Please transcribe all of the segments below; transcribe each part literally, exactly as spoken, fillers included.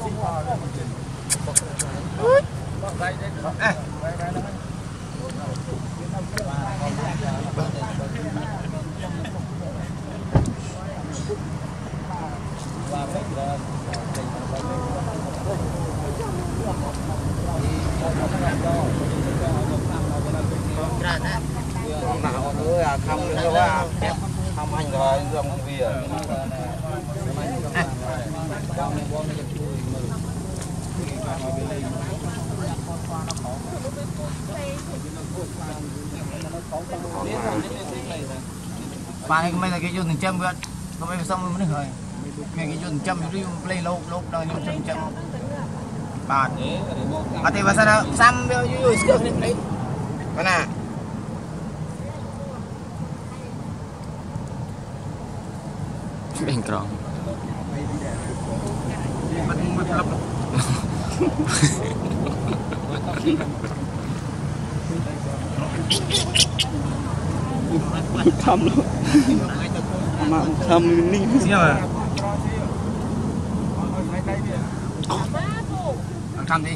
không nữa quá không anh rồi dòng công việc ba này mấy là cái dồn trăm vậy không phải xong mới hơi mấy cái dồn trăm riu play lâu lâu đang dồn trăm trăm ba à thì bây giờ sam bây giờ vui vui đấy mana bên trong mình mình lập thăm luôn mà thăm ninh siêu à thăm đi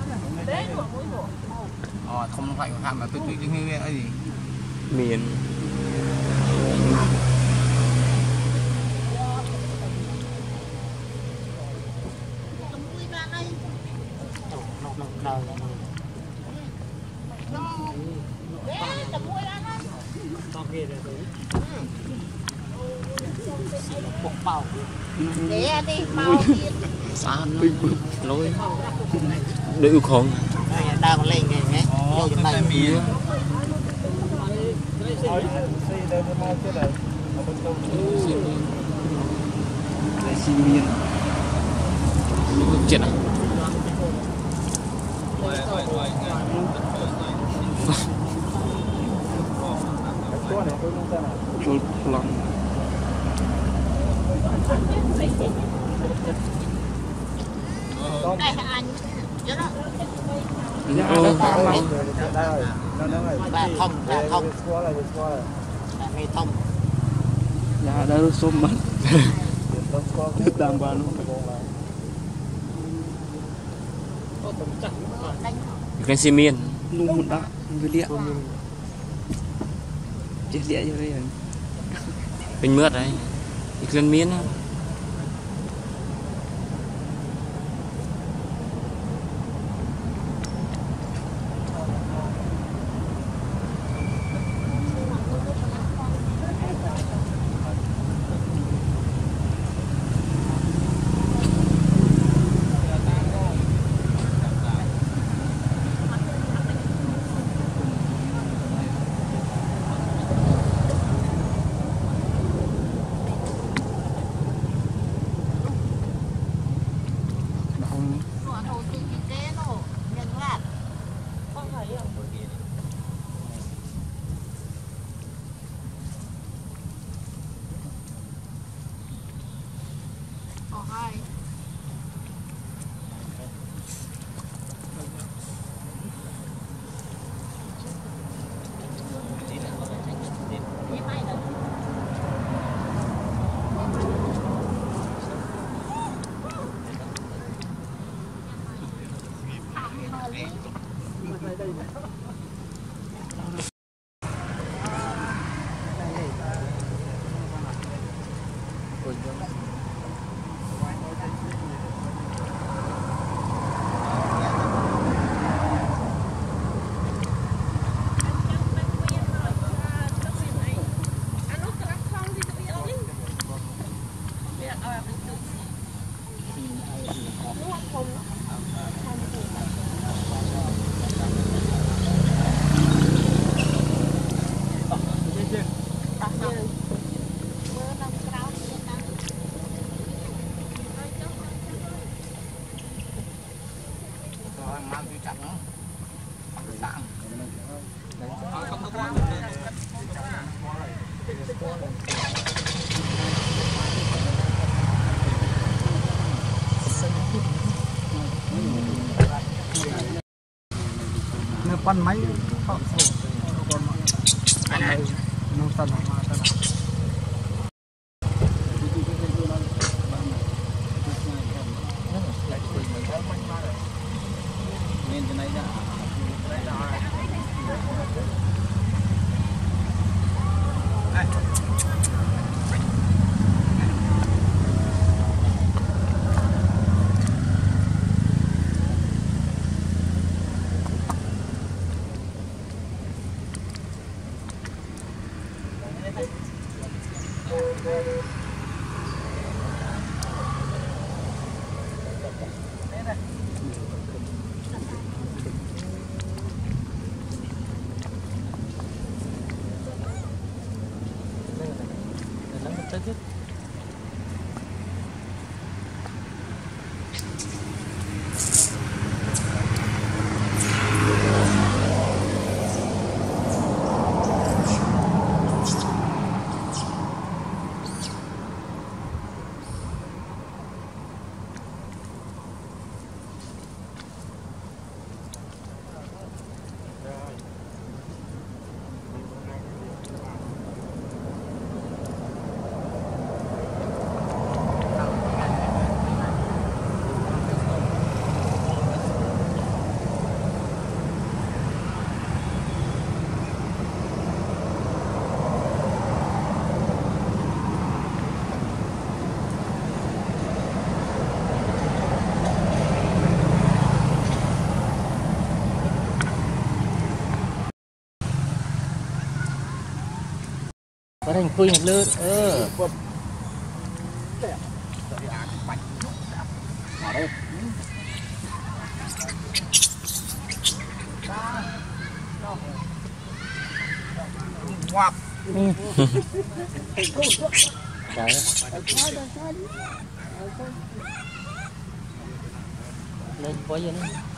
ờ không phải thăm mà tôi tôi như cái gì miền để đi mau xa lối đợi khổng đang lên cái nhé vô trong này mì chuyện à chụp lòng đây anh chứ đó bà thông bà thông bà nghe thông nhà đã xôm mất đảm bảo cái xi miên luôn một đã với địa chết địa vô đây rồi bình mướt đấy cái miên á con máy con máy nông sản mà ta คุยหมดเลยเออ Ngoạp. Đấy. Lên có gì nữa.